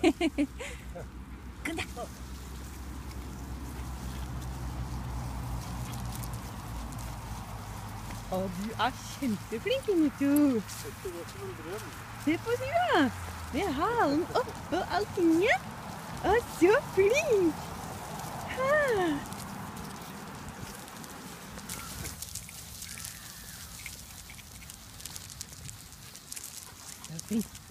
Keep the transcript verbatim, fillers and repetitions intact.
Kom da. Å, du er kjempeflink, Imouto. Se på du da. Med halen oppå alltinget. Å, så flink. Ha. Så flink.